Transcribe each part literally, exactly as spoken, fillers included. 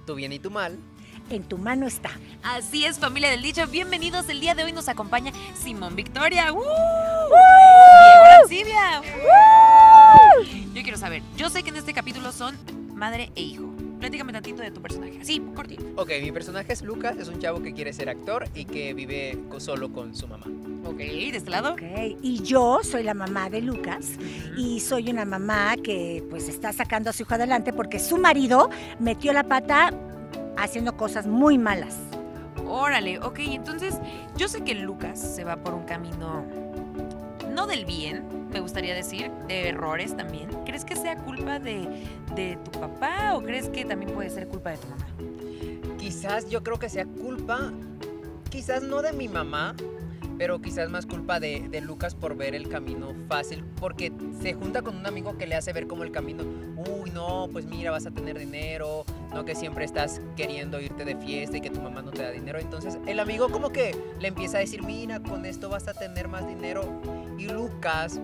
Tu bien y tu mal en tu mano está. Así es, familia del dicho. Bienvenidos. El día de hoy nos acompaña Simón Victoria. ¡Uh! ¡Uh! Diego Arancibia. ¡Uh! Yo quiero saber, yo sé que en este capítulo son madre e hijo. Platícame tantito de tu personaje. Así, cortito. Ok, mi personaje es Lucas, es un chavo que quiere ser actor y que vive co- solo con su mamá. Ok, ¿de este lado? Ok, y yo soy la mamá de Lucas y soy una mamá que pues está sacando a su hijo adelante porque su marido metió la pata haciendo cosas muy malas. Órale, ok, entonces yo sé que Lucas se va por un camino, no del bien, me gustaría decir, de errores también. ¿Crees que sea culpa de, de tu papá o crees que también puede ser culpa de tu mamá? Quizás yo creo que sea culpa, quizás no de mi mamá, pero quizás más culpa de, de Lucas por ver el camino fácil, porque se junta con un amigo que le hace ver como el camino, uy, no, pues mira, vas a tener dinero, no que siempre estás queriendo irte de fiesta y que tu mamá no te da dinero. Entonces el amigo como que le empieza a decir, mira, con esto vas a tener más dinero. Y Lucas,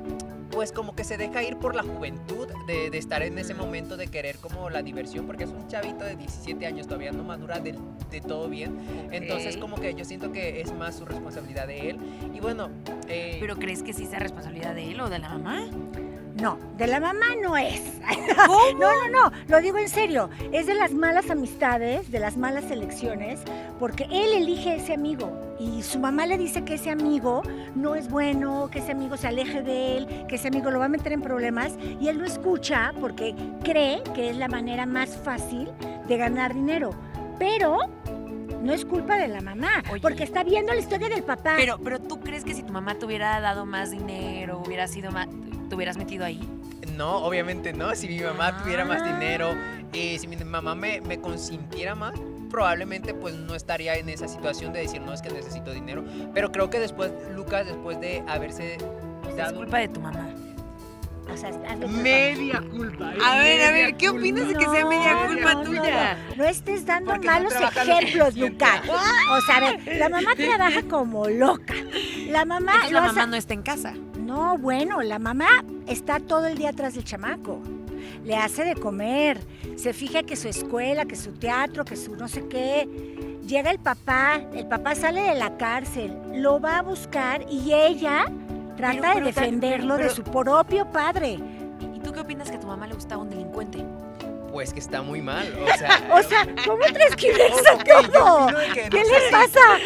pues como que se deja ir por la juventud de, de estar en ese momento de querer como la diversión, porque es un chavito de diecisiete años, todavía no madura de, de todo bien. Entonces como que yo siento que es más su responsabilidad de él. Y bueno... Eh, ¿Pero crees que sí sea responsabilidad de él o de la mamá? No, de la mamá no es. ¿Cómo? No, no, no, lo digo en serio. Es de las malas amistades, de las malas elecciones, porque él elige ese amigo y su mamá le dice que ese amigo no es bueno, que ese amigo se aleje de él, que ese amigo lo va a meter en problemas y él lo escucha porque cree que es la manera más fácil de ganar dinero. Pero no es culpa de la mamá, Oye, porque está viendo la historia del papá. Pero, pero ¿tú crees que si tu mamá te hubiera dado más dinero, hubiera sido más, te hubieras metido ahí? No, obviamente no. Si mi mamá Ah. tuviera más dinero y si mi mamá me, me consintiera más, probablemente pues no estaría en esa situación de decir, no, es que necesito dinero. Pero creo que después, Lucas, después de haberse Es dado culpa de tu mamá. O sea, hazle culpa. media culpa. A ver, a ver, media ¿qué opinas de que No, sea media no, culpa no, tuya? No, no estés dando Porque no malos trabaja lo ejemplos, suficiente. Lucas. O sea, a ver, la mamá trabaja como loca. La mamá... Entonces la lo mamá hace- no está en casa. No, bueno, la mamá está todo el día atrás del chamaco. Le hace de comer, se fija que su escuela, que su teatro, que su no sé qué. Llega el papá, el papá sale de la cárcel, lo va a buscar y ella trata Pero- pero de ta- defenderlo pero- de su propio padre. ¿Y tú qué opinas que a tu mamá le gustaba un delincuente? Pues que está muy mal. O sea, O sea, ¿cómo transcribes ok, yo todo? opino de que ¿Qué no sé le si-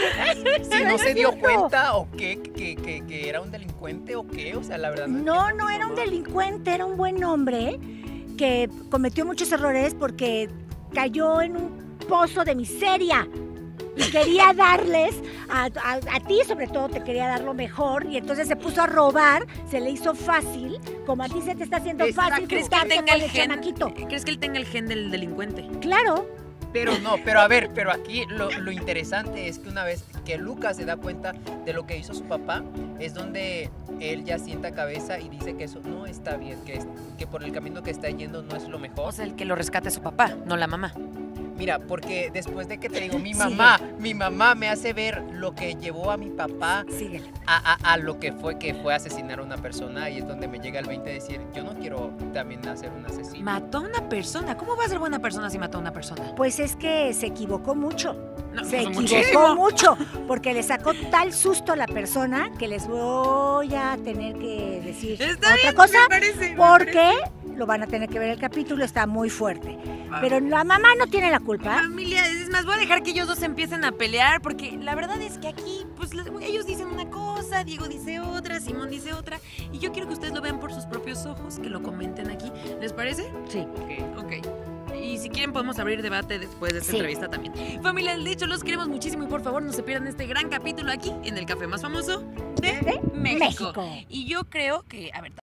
pasa? Si no es se dio cierto. cuenta o qué, que, que, que era un delincuente o qué, o sea, la verdad. No, entiendo no a mi era un mamá. delincuente, era un buen hombre que cometió muchos errores porque cayó en un pozo de miseria y quería darles, a, a- a ti sobre todo te quería dar lo mejor y entonces se puso a robar, se le hizo fácil, como a ti se te está haciendo Exacto. fácil ¿Crees que juntarte tenga con el el gen? chamaquito. ¿Crees que él tenga el gen del delincuente? Claro, Pero no, pero a ver, pero aquí lo, lo interesante es que una vez que Lucas se da cuenta de lo que hizo su papá, es donde él ya sienta cabeza y dice que eso no está bien, que, es- que por el camino que está yendo no es lo mejor. O sea, el que lo rescate es su papá, no la mamá. Mira, porque después de que te digo, mi Sí. mamá, mi mamá me hace ver lo que llevó a mi papá síguele. a, a- a lo que fue que fue asesinar a una persona y es donde me llega el veinte de decir, yo no quiero también hacer un asesino. Mató a una persona. ¿Cómo va a ser buena persona si mató a una persona? Pues es que se equivocó mucho. No, Se pues, equivocó muchísimo. mucho, porque le sacó tal susto a la persona que les voy a tener que decir Está otra bien, cosa, me parece, me porque lo van a tener que ver el capítulo, está muy fuerte. Pero la mamá no tiene la culpa. Familia, es más, voy a dejar que ellos dos empiecen a pelear porque la verdad es que aquí, pues la- ellos dicen una cosa, Diego dice otra, Simón dice otra y yo quiero que ustedes lo vean por sus propios ojos, que lo comenten aquí. ¿Les parece? Sí. Ok. Ok. Y si quieren podemos abrir debate después de esta Sí. entrevista también. Familia del dicho, los queremos muchísimo y por favor no se pierdan este gran capítulo aquí en el café más famoso de, De México. México. Y yo creo que, a ver,